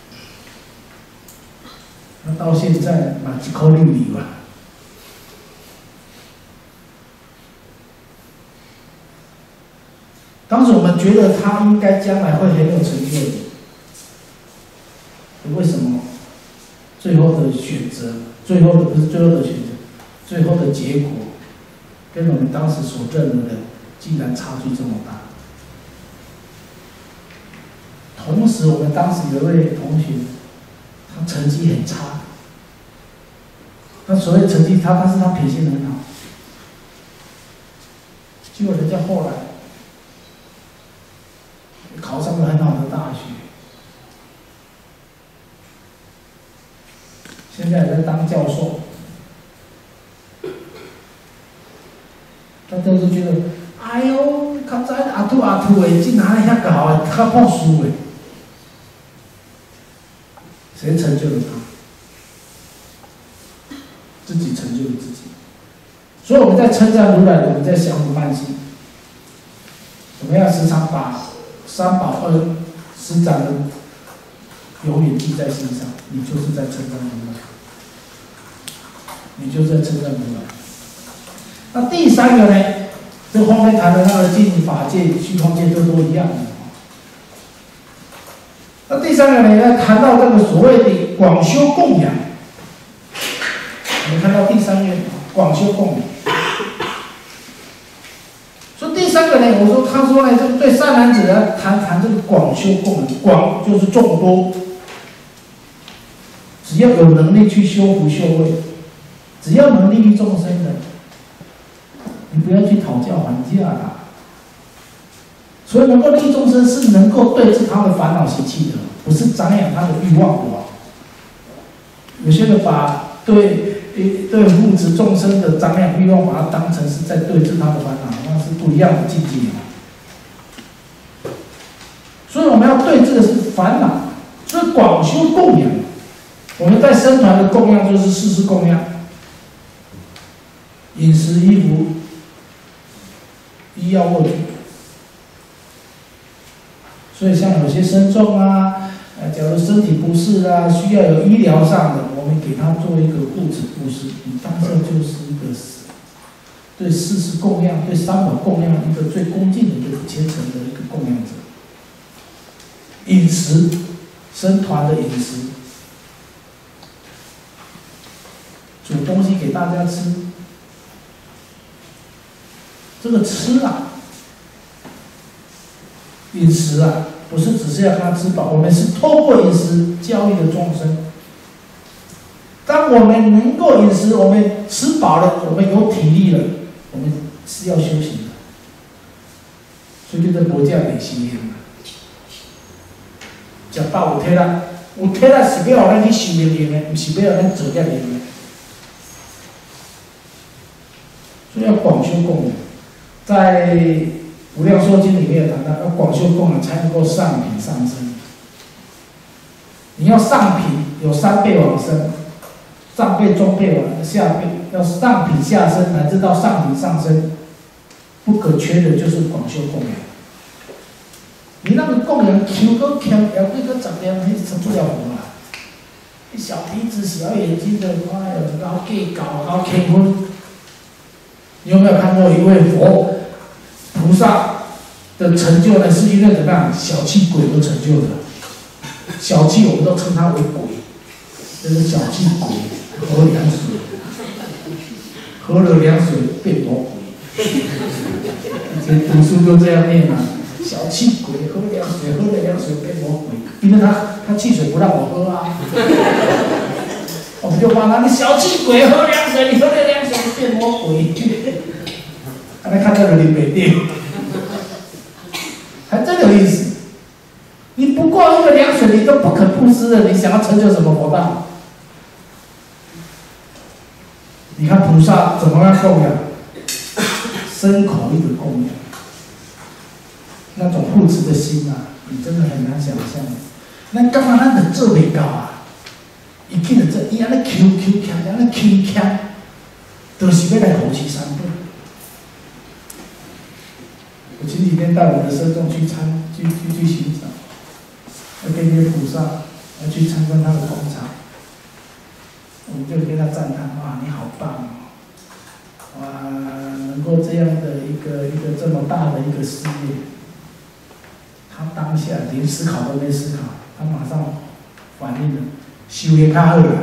那到现在嘛，一口六理吧。当时我们觉得他应该将来会很有成就的，为什么？最后的选择，最后的不是最后的选择，最后的结果，跟我们当时所认为的，竟然差距这么大。同时，我们当时有一位同学，他成绩很差。那所谓成绩差，但是他品性很好。结果人家后来考上了很好的大学，现在也在当教授。大家都觉得，哎呦，较早阿土阿土的，竟然遐高的，较朴素的，谁成就了他？自己成就了自己。所以我们在称赞如来，我们在降伏慢心。我们要时常把三宝恩师长的永远记在心上，你就是在称赞如来，你就是在称赞如来。那第三个呢？这后面谈的那个净法界、虚空界都都一样的。那第三个呢？要谈到这个所谓的广修供养。我们看到第三页，广修供养。所以第三个呢，我说他说呢，这个对善男子来谈谈这个广修供养，广就是众多，只要有能力去修福修慧，只要能利益众生的，你不要去讨价还价啦。所以能够利益众生，是能够对治他的烦恼习气的，不是张扬他的欲望的。有些人把对对护持众生的张扬欲望，把它当成是在对治他的烦恼，那是不一样的境界。所以我们要对治的是烦恼，所以广修供养。我们在僧团的供养就是四事供养：饮食、衣服、医药、卧具。所以像有些僧众啊，呃，假如身体不适啊，需要有医疗上的，我们给他做一个护持布施，你当这就是一个对四事供养、对三宝供养一个最恭敬的一个虔诚的一个供养者。饮食，僧团的饮食，煮东西给大家吃，这个吃啊，饮食啊， 不是只是要让他吃饱，我们是透过饮食教育的众生。当我们能够饮食，我们吃饱了，我们有体力了，我们是要修行的。所以这佛教得修行嘛。食饱有体力，有体力是要让咱去修炼的，不是要让咱做业的。所以要广修供养，在《无量寿经》里面有谈到，要广修供养才能够上品上升。你要上品，有三辈往生。上辈、中辈、往下辈，要上品下生，乃至到上品上升，不可缺的就是广修供养。你那个供养求个强，要几个十年，那是不了红啊！小鼻子、小眼睛的，哎呦，搞 gay 搞搞结婚。你有没有看过一位佛菩萨的成就呢？是因为怎么样？小气鬼而成就的。小气我们都称他为鬼，这是小气鬼。喝凉水，喝了凉水变魔鬼。以前读书就这样念嘛，小气鬼喝凉水，喝了凉水变魔鬼，因为他他汽水不让我喝啊。我们就骂他，你小气鬼喝凉水，你喝了凉水变魔鬼。他看到了你没电，还真有意思。你不过一个凉水，你都不肯布施了，你想要成就什么佛道？你看菩萨怎么样供养？身口意的供养，那种护持的心啊，你真的很难想象。那干嘛咱就做袂到啊？伊见着这，伊安尼求求强，安尼求强，就是要来护持三辈。我前几天带我的僧众去参去去去欣赏，要跟这些菩萨要去参观他的工厂。我们就跟他赞叹：哇，你好棒哦！哇，能够这样的一个一个这么大的一个事业，他当下连思考都没思考，他马上反应了，修炼较好啦。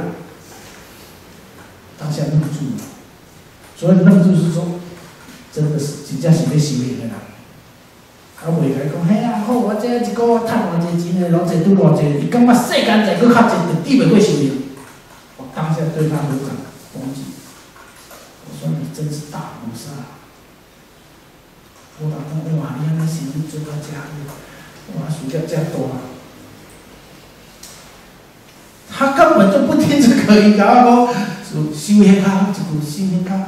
当下愣住了，所以愣住是说，真的是真正是要修炼的人。啊，袂甲伊讲，嘿啊，好，我这一个月赚偌济钱的，偌济拄偌济，伊感觉世间再搁较济，就抵袂过修炼。我当下对他有感恭敬，我说你真是大菩萨。我讲讲哇，你安尼生意做到这样，哇，事业这大，他根本就不听这个，伊甲我讲，修迄较好，一句修迄较好。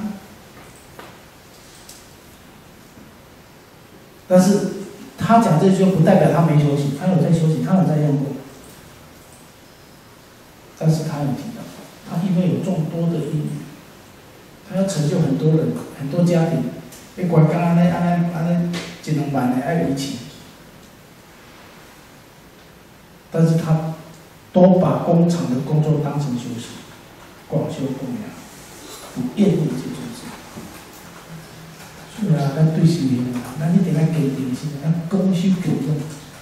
但是他讲这句不代表他没修行，他有在修行，他有在用功，但是他有提到。他因为有众多的因缘，他要成就很多人、很多家庭，你管刚安尼、安尼、安尼一两万的爱离钱，但是他都把工厂的工作当成修行，广修供养，不厌恶这种事。是啊，咱对修行啊，咱一定要坚定心，咱讲修求证。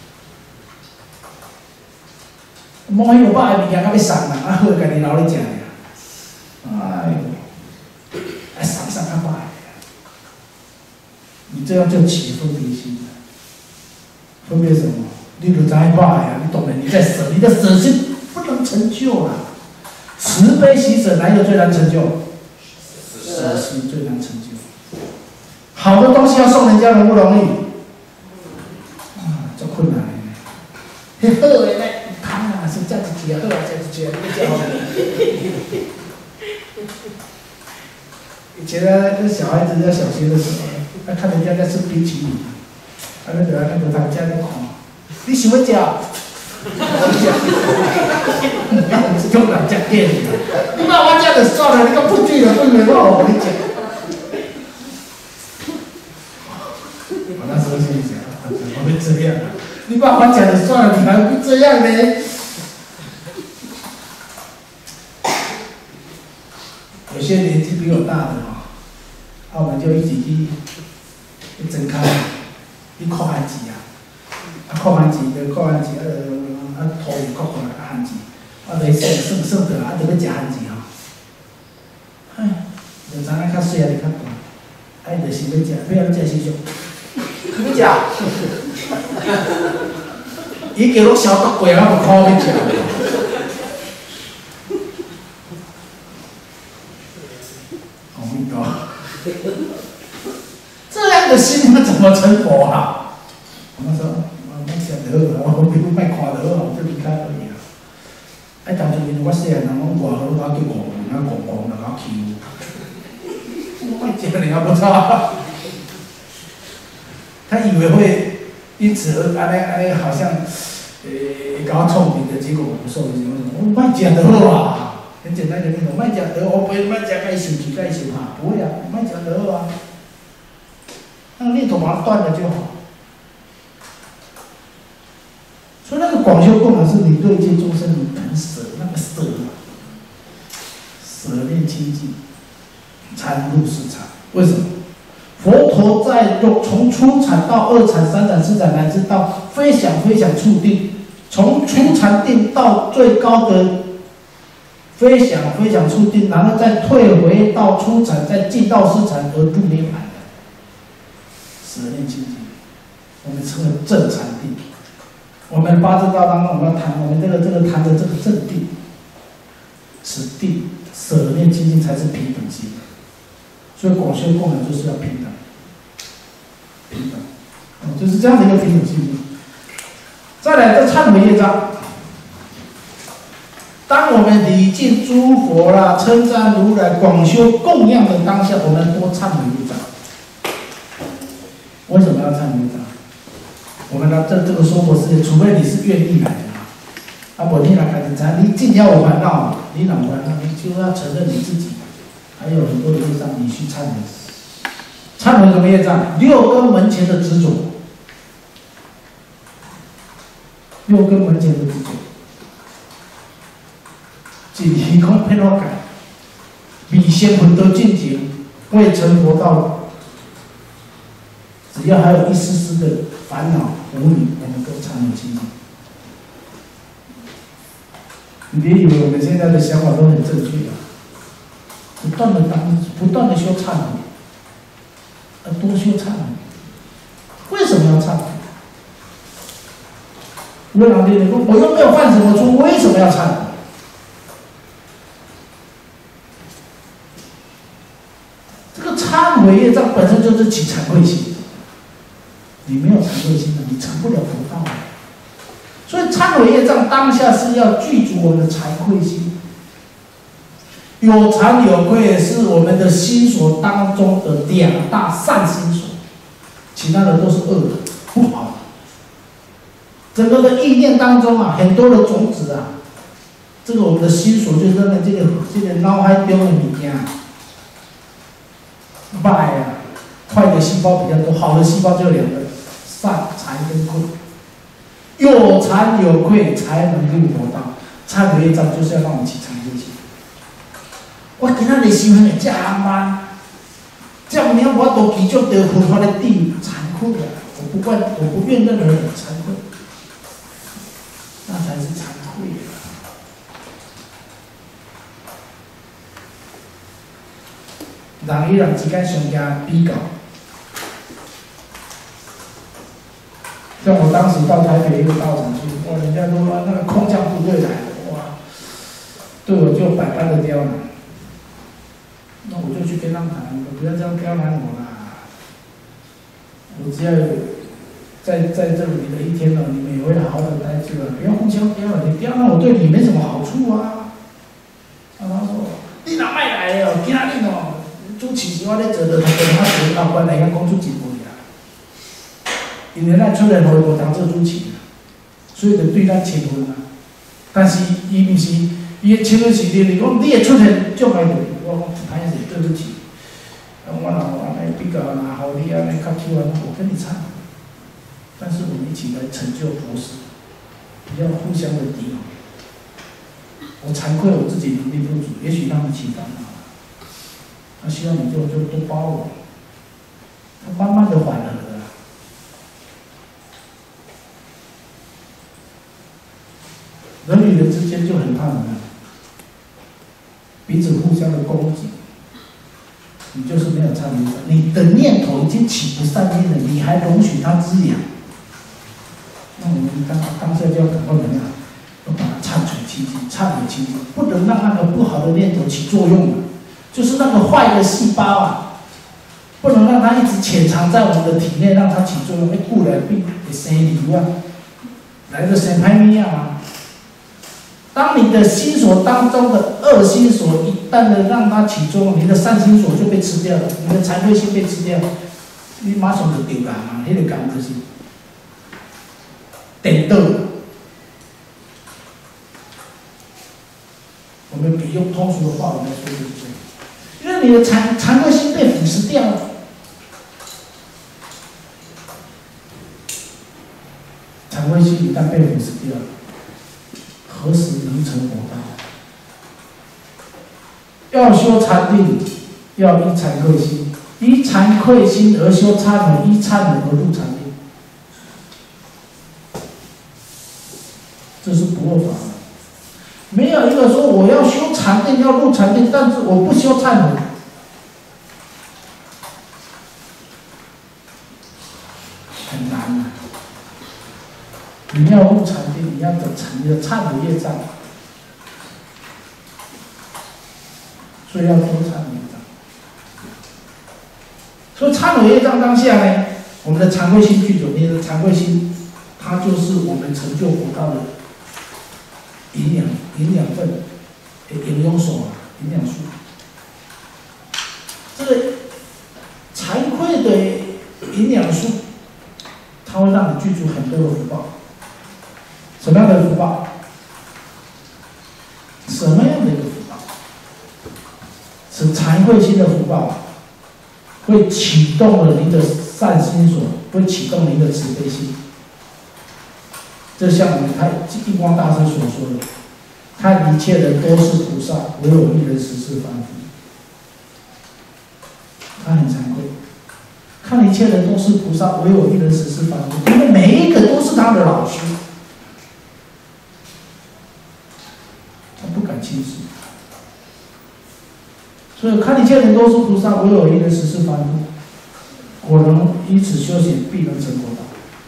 摸迄落饱的物件，甲要送啦，啊好，家己留咧食尔。哎呦，哎送送较饱的。你这样就起分别心了。分别什么？你就知饱的呀，你懂得你在舍，你的舍心不能成就啊。慈悲喜舍哪有最难成就？舍心最难成就。好的东西要送人家容不容易？啊，足困难的。迄好的呢？啊，是这样子结合，这样子结合，这样子。以前呢，那小孩子在小学的时候，他看人家在吃冰淇淋，他那个那个他家在看，你喜欢吃？我讲，那你是用哪家店？你把我家的算了，你个不对的，不能让我跟你讲。我那时候心里想，怎么会这样？你把我讲的算了，你还会这样呢？有些年纪比我大的哈，啊，我们就一起去去睁开，去看韩剧啊，啊看韩剧就看韩剧，呃，啊头又看看啊韩剧，啊袂算算算得啊，就要食韩剧吼。唉，就知影较细啊，就较大，啊伊就是要食，要要食时阵，要食。 伊叫我消毒过啊，无苦要食。阿弥陀佛，这样的心他怎么成佛啊？我说，我卖食就好，我比如卖看就好，就离开而已啊。哎，当初因我细汉人讲外好，我叫五分，那五分就我欺负。我卖食你还不知道？他以为会因此而安尼安尼，好像呃搞聪明的，结果不受影响。我卖食就好啊，很简单的那种，卖食就好，不会卖食该受气该受怕，不会啊，卖食就好啊。那个念头把它断了就好。所以那个广修供养是你对一切众生你肯舍，那个舍，舍念清净，参入四禅。为什么？佛陀在从初禅到二禅、三禅、四禅，乃至到非想非想处定，从初禅定到最高的非想非想处定，然后再退回到初禅，再进到四禅而不涅槃的舍念清净，我们称为正禅定。我们八字道当中，我们要谈我们这个这个谈的这个正定，此定舍念清净才是平等心。所以广修供养就是要平等，平等，嗯，就是这样的一个平等心。再来，这忏悔业障。当我们礼敬诸佛啦、称赞如来、广修供养的当下，我们多忏悔业障。为什么要忏悔业障？我们的这这个娑婆世界，除非你是愿意来的啊，啊，不你来开始参，你尽要有烦恼，你哪烦恼，你就要承认你自己。还有很多的业障，你去忏悔。忏悔什么业障？六根门前的执着，六根门前的执着，只虚空骗我改，比仙魂都进行，未成佛道，只要还有一丝丝的烦恼无明，我们都忏悔清净。你别以为我们现在的想法都很正确啊！不断的当，不断的修忏悔，要多修忏悔。为什么要忏悔？为哪里？你说我又没有犯什么错，为什么要忏悔？这个忏悔业障本身就是起惭愧心，你没有惭愧心的，你成不了佛道。所以忏悔业障当下是要具足我们的惭愧心。有惭有愧是我们的心所当中的两大善心所，其他的都是恶的，不好的。整个的意念当中啊，很多的种子啊，这个我们的心所就是在这个这个脑海中的物件，坏啊，坏的细胞比较多，好的细胞只有两个，善、惭跟愧。有惭有愧才能入佛道。忏悔业障就是要让我们起惭愧心。我今仔日修行会遮慢，这样我都继续得佛法的定惭愧啊！我不怪，我不怨任何人惭愧，那才是惭愧啊！人与人之间上加比较，像我当时到台北一个道场去，哇，人家都说那个空降部队来了，哇，对我就百般的刁难。那我就去跟他们谈，不要这样刁难我啦。我只要在在这里的一天了，你们也会好好的待住了，不要互相刁难，你刁难我对你没什么好处啊。啊，他说你哪卖来的？今仔日哦，主持是我咧做的，他跟他做老板来讲讲出真话啊。因为咱出来互伊无当做主持，所以就对咱称分啊。但是伊毋是，伊的称分是你，你讲你的出现障碍对。我讲歹势，对不起，我若安尼比较，若互你安尼较起完，我跟你忏悔，但是我们一起来成就佛事，不要互相的敌。我惭愧我自己能力不足，也许他们起烦恼，他希望你就就多包容，他慢慢的缓和了。人与人之间就很怕什么？彼此互相的攻击，你就是没有忏悔。你的念头已经起不善念了，你还容许它滋养， 那我们当当下就要赶快怎么样？要把它铲除清净，忏悔清净，不能让那个不好的念头起作用了，就是那个坏的细胞啊，不能让它一直潜藏在我们的体内，让它起作用，会固来病会生瘤啊，来个生歹命啊。当你的心所当中的恶心所一旦的让它起作用，你的善心所就被吃掉了，你的惭愧心被吃掉了，你马上就丢人啊！那个感就是颠倒。我们比用通俗的话来说就是这样，因为你的惭惭愧心被腐蚀掉了，惭愧心一旦被腐蚀掉了，何时能成佛道？要修禅定，要依惭愧心，依惭愧心而修忏悔，依忏悔而入禅定，这是不二法门。没有一个说我要修禅定，要入禅定，但是我不修忏悔，很难啊。你要入禅定，你要等你的忏悔业障，所以要多忏悔业障。所以忏悔业障当下呢，我们的惭愧心具足，你的惭愧心，它就是我们成就佛道的营养营养分的营养素啊，营养素。这个惭愧的营养素，它会让你具足很多的福报。什么样的福报？什么样的一个福报？是惭愧心的福报，会启动了您的善心所，会启动您的慈悲心。这像我们看印光大师所说的，看一切人都是菩萨，唯有一人实是凡夫。他很惭愧，看一切人都是菩萨，唯有一人实是凡夫，因为每一个都是他的老师，他不敢轻视。所以看一切人都是菩萨，唯有一人实是凡夫。果能以此修行，必能成佛道。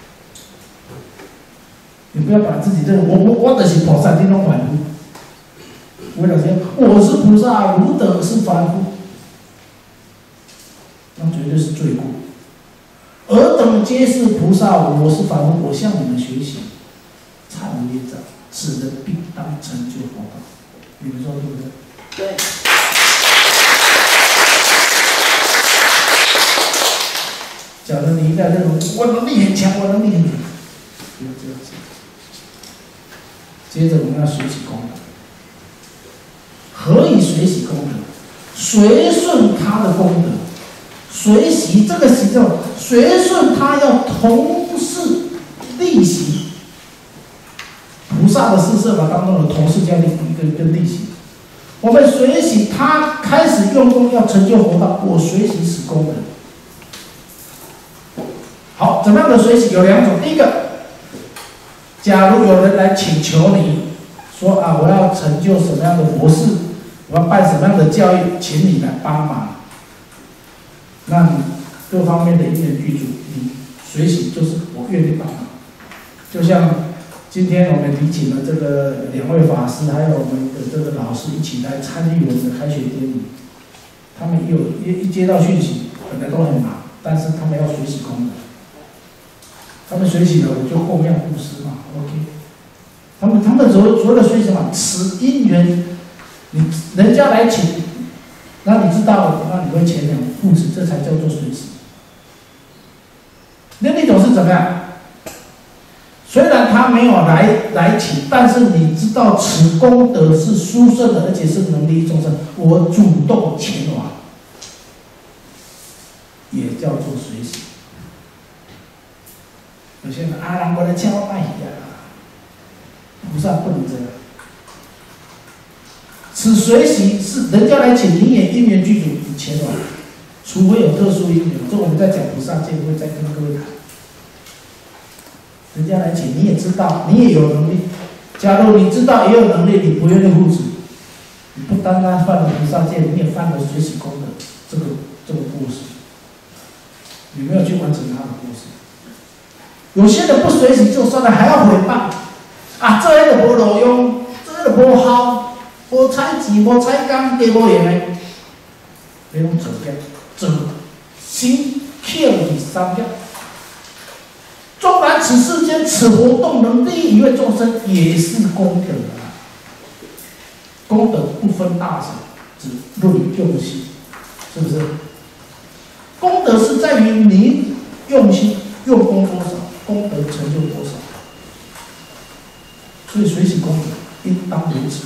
你不要把自己认为我我我就是菩萨，你弄凡夫。为了说我是菩萨，汝等是凡夫，那绝对是罪过。尔等皆是菩萨，我是凡夫，我向你们学习，忏悔业障，此人必当成就佛道。你们说对不对？ 对。 假如你一旦认为我能力很强，我能力很强，不要这样子。接着我们要学习功德。何以学习功德？随顺他的功德，随习这个习叫随顺他，要同事力习。菩萨的四摄法当中的同事叫力跟跟力习。我们随习他开始用功要成就佛道，我随习使功德。好，怎么样的随喜有两种。第一个，假如有人来请求你说啊，我要成就什么样的佛事，我要办什么样的教育，请你来帮忙。那你各方面的因缘具足，你随喜就是我愿意帮忙。就像今天我们礼请了这个两位法师，还有我们的这个老师一起来参与我们的开学典礼。他们一有一一接到讯息，本来都很忙，但是他们要随喜功德。他们随喜了，我就供养布施嘛 ，OK。他们他们所所有的随喜什么？此因缘，你人家来请，那你知道了，那你会前两布施，这才叫做随喜。另一种是怎么样？虽然他没有来来请，但是你知道此功德是殊胜的，而且是能利益众生，我主动前往，也叫做随喜。有些人啊，人过来请我拜呀，菩萨不能这样。此随喜是人家来请，你也因缘具足，你前往，除非有特殊因缘。这我们在讲菩萨戒，会再跟各位谈。人家来请，你也知道，你也有能力。假如你知道也有能力，你不愿意护持，你不单单犯了菩萨戒，你也犯了随喜功德这个这个过失，你没有去完成他的过失。 有些人不随喜就算了，还要诽谤，啊，这个就无路用，这个就无效，无采钱，无采工，加无用的，你拢做嘅，做心跳第三个。纵然此世间此活动能利益一位众生，也是功德啊。功德不分大小，只论用心，是不是？功德是在于你用心用功多少，功德成就多少。所以随喜功德应当如此。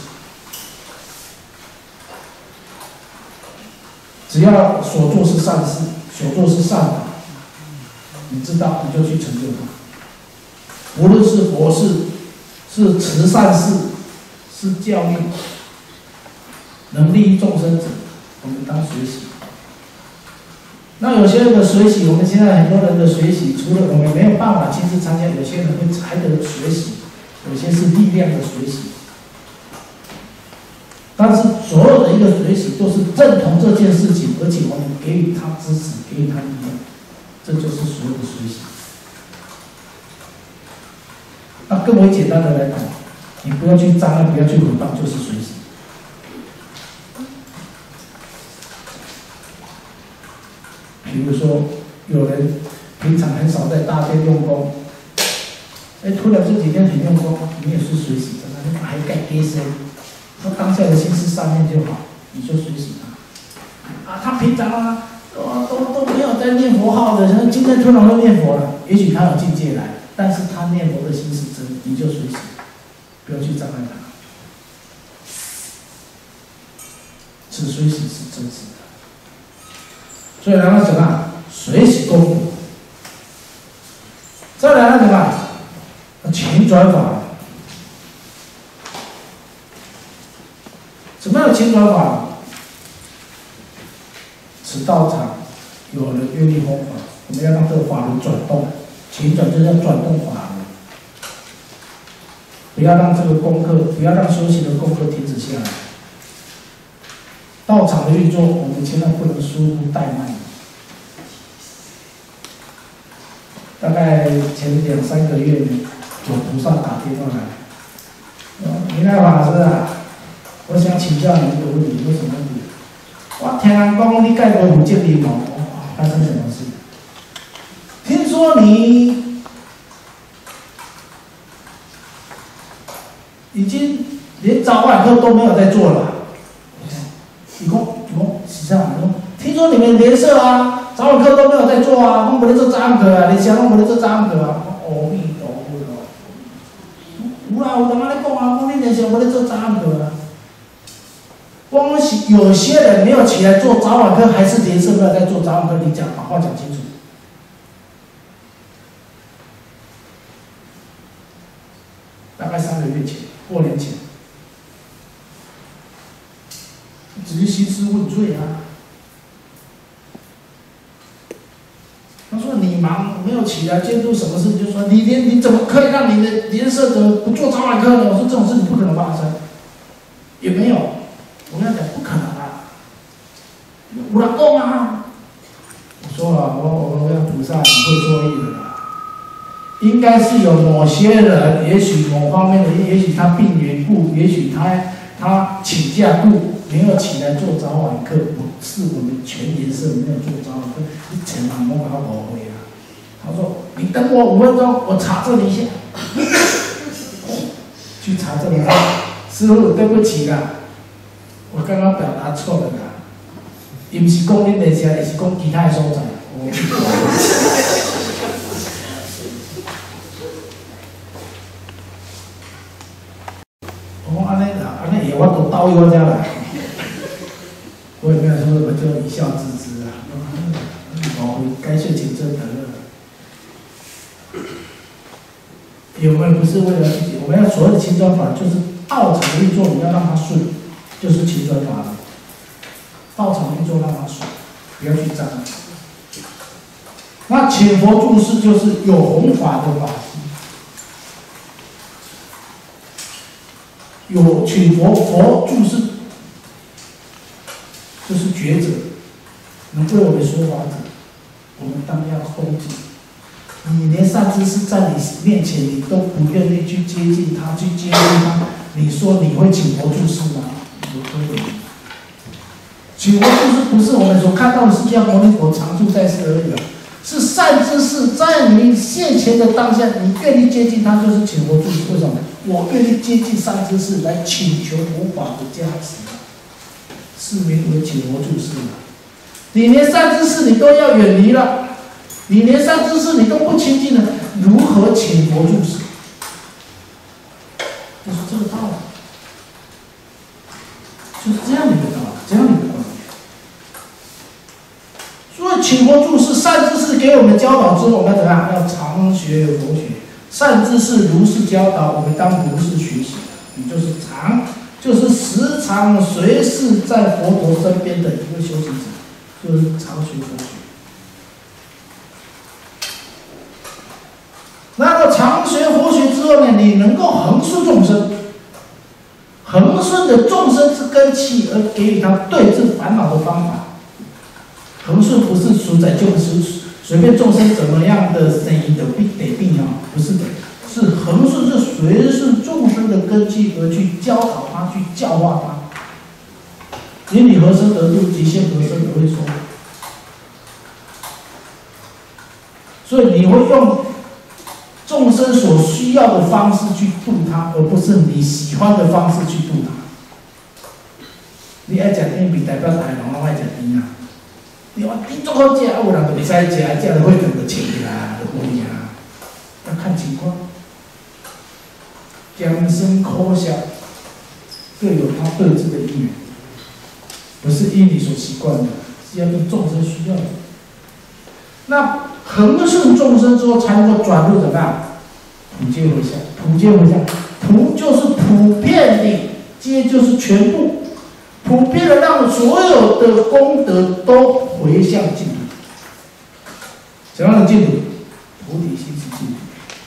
只要所做是善事，所做是善法，你知道，你就去成就它。无论是佛事、是慈善事、是教育，能利益众生者，我们当随喜。那有些人的随喜，我们现在很多人的随喜，除了我们没有办法亲自参加，有些人会才得随喜，有些是力量的随喜。但是所有的一个随喜，都是认同这件事情，而且我们给予他支持，给予他力量，这就是所有的随喜。那更为简单的来讲，你不要去障碍，不要去诽谤，就是随喜。比如说，有人平常很少在大殿用功，哎，突然这几天很用功，你也是随喜的，那还该给谁？他当下的心思善念就好，你就随喜他。啊，他平常啊，都都都没有在念佛号的，今天突然会念佛了，也许他有境界来，但是他念佛的心是真，你就随喜，不要去障碍他。此随喜是真实的。所以然后怎么样？随喜功德。再来怎么？勤转法。什么样的勤转法？此道场有人愿意弘法，我们要让这个法轮转动。勤转就是要转动法轮，不要让这个功课，不要让修行的功课停止下来。道场的运作，我们千万不能疏忽怠慢。大概前两三个月，有菩萨打电话来，明爱法师啊，我想请教你一个问题，有什么问题？我听人讲你盖过五戒律哦，发生什么事？听说你已经连早晚课都没有在做了。你讲，你讲是这样，你讲，听说你们联社啊，早晚课都没有在做啊，拢无咧做早晚课啊，连啥拢无咧做早晚课啊。阿弥陀佛咯，有啦，有人安尼讲啊，讲你连啥无咧做早晚课啊。光是有些人没有起来做早晚课，还是联社没有在做早晚课，你讲把话讲清楚。大概三个月前，过年前。只是兴师问罪啊！他说你忙没有起来监督什么事，就说你连你怎么可以让你的联社怎么不做早晚课呢？我说这种事情不可能发生，也没有，我跟他讲不可能啊，有人讲啊！我说啊，我我我要菩萨，你会作意的啦，应该是有某些人，也许某方面的，也许他病缘故，也许他他请假故。没有起来做早晚课，不是我们全联社没有做早晚课，你千万莫搞误会啊！他说：“你等我五分钟，我查证一下。”去查证了，师傅，对不起啦，我刚刚表达错了啦，伊不是讲恁联社，也是讲其他的所在。我安尼啦，安尼会我都到我遮来。我也没有说，我就一笑置之啊。我该睡请真得了。我们不是为了自己，我们要所有的勤转法，就是道场的运作，你要让它顺，就是勤转法了。道场运作让它顺，不要去沾。那请佛注释就是有弘法的法器，有请佛佛注释。就是觉者，能为我们说法者，我们当要恭敬。 你连善知识在你面前，你都不愿意去接近他，去接近他，你说你会请佛住世吗？不会。请佛住世不是我们所看到的释迦牟尼佛常住在世而已啊，是善知识在你现前的当下，你愿意接近他，就是请佛住世。为什么？我愿意接近善知识来请求佛法的加持，是名为请佛住世啊。你连善知识你都要远离了，你连善知识你都不亲近了，如何请佛住世？就是这个道理，就是这样的一个道理，这样的一个观念。所以请佛住世，善知识给我们教导之后，我们怎么样？要常学佛学。善知识如是教导，我们当如是学习。你就是常，就是时常随时在佛陀身边的一个修行者。就是常学佛学，那么常学佛学之后呢，你能够恒顺众生，恒顺的众生之根器，而给予他对治烦恼的方法。恒顺不是属在就是随便众生怎么样的生意的病得病啊，不是的，是恒顺是随顺众生的根器而去教导他，去教化他。因你何生得度，极限何生而会说。所以你会用众生所需要的方式去度他，而不是你喜欢的方式去度他。你爱吃甜比代表台湾拢爱吃甜啊！你话甜足好食，啊有人就袂使食，食了会整个起啦，就无呀。要看情况，姜生口香各有他对治的因缘。不是依你所习惯的，是要依众生需要的。那恒顺众生之后，才能够转入怎么样？普皆回向。普皆回向，普就是普遍的，皆就是全部，普遍的让所有的功德都回向净土。什么样的净土？菩提心是净土。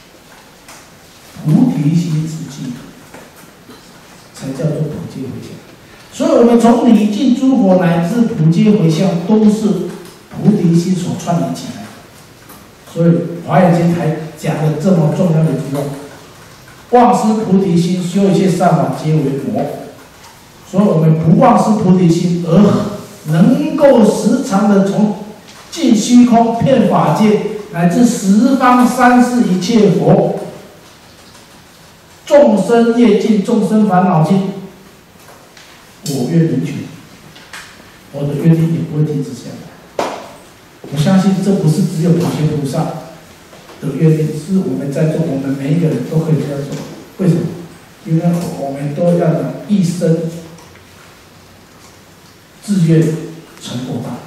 菩提心是净土，才叫做普皆回向。所以，我们从礼敬诸佛乃至普皆回向，都是菩提心所串联起来的。所以，《华严经》才讲了这么重要的句话：忘失菩提心，修一切善法皆为魔。所以，我们不忘失菩提心，而能够时常的从尽虚空、遍法界，乃至十方三世一切佛，众生业尽，众生烦恼尽。我愿成全，我的愿力也不会停止下来。我相信这不是只有普贤菩萨的愿力，是我们在座我们每一个人都可以这样做。为什么？因为我们都要让一生自愿成佛道。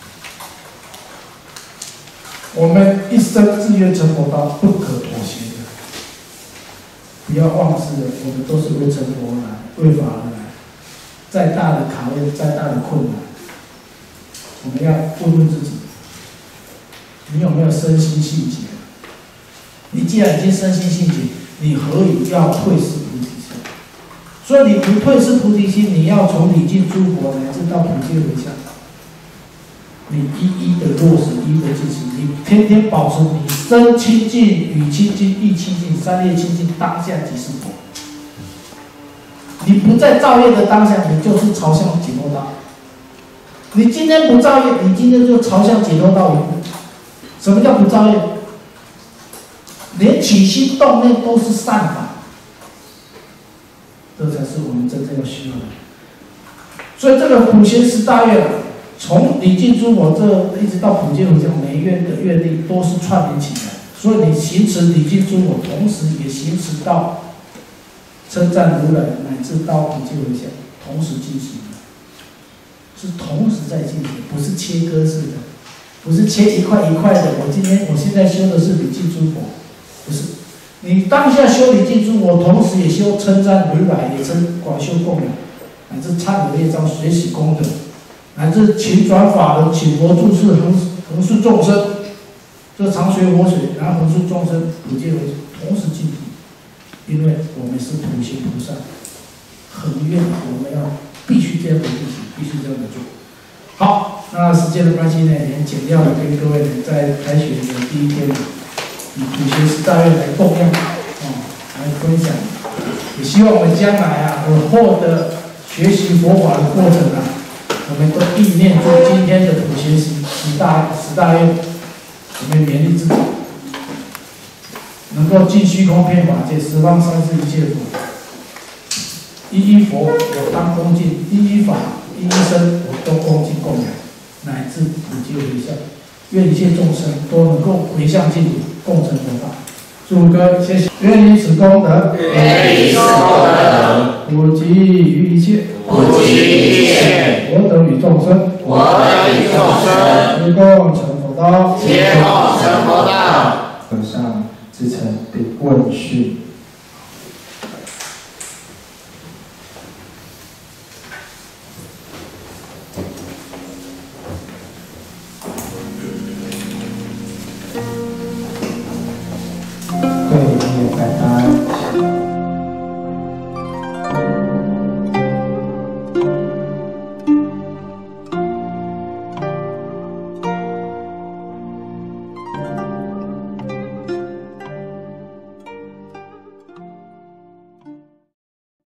我们一生自愿成佛道，不可妥协的。不要忘失了，我们都是为成佛而来，为法而来。再大的考验，再大的困难，我们要问问自己：你有没有身心性解？你既然已经身心性解，你何以要退失菩提心？所以你不退失菩提心，你要从礼敬诸佛乃至到普皆回向，你一一的落实，一一的进行，你天天保持你身清净、语清净、意清净、三业清净，当下即是佛。你不在造业的当下，你就是朝向解脱道。你今天不造业，你今天就朝向解脱道一步。什么叫不造业？连起心动念都是善法，这才是我们真正要需要的。所以这个普贤十大愿，从礼敬诸佛这一直到普皆回向，每一愿的愿力都是串联起来。所以你行持礼敬诸佛，同时也行持到称赞如来，乃至到普皆回向，同时进行的，是同时在进行，不是切割式的，不是切一块一块的。我今天我现在修的是礼敬诸佛，不是。你当下修礼敬诸佛，同时也修称赞如来，也称广修供养，乃至忏悔业障、随喜功德，乃至勤转法轮、请佛住世、恒恒顺众生，这常学佛学，然后恒顺众生，普皆回向，同时进行。因为我们是普贤菩萨，很愿我们要必须这样的进行，必须这样的做。好，那时间的关系呢，也简要的跟各位在开学的第一天以普贤十大愿来供养，哦，来分享。也希望我们将来啊，我获得学习佛法的过程啊，我们都意念出今天的普贤十十大十大愿，我们勉励自己，能够尽虚空遍法界十方三世一切佛，一一佛我当恭敬，一一法一一身我都恭敬供养，乃至普皆回向。愿一切众生都能够回向净土，共成佛法。诸哥，谢谢。愿以此功德， 愿以此功德， 普及于一切， 普及一切， 我等与众生， 我等与众生， 皆共成佛道， 皆共成佛道。 和尚至诚并问讯。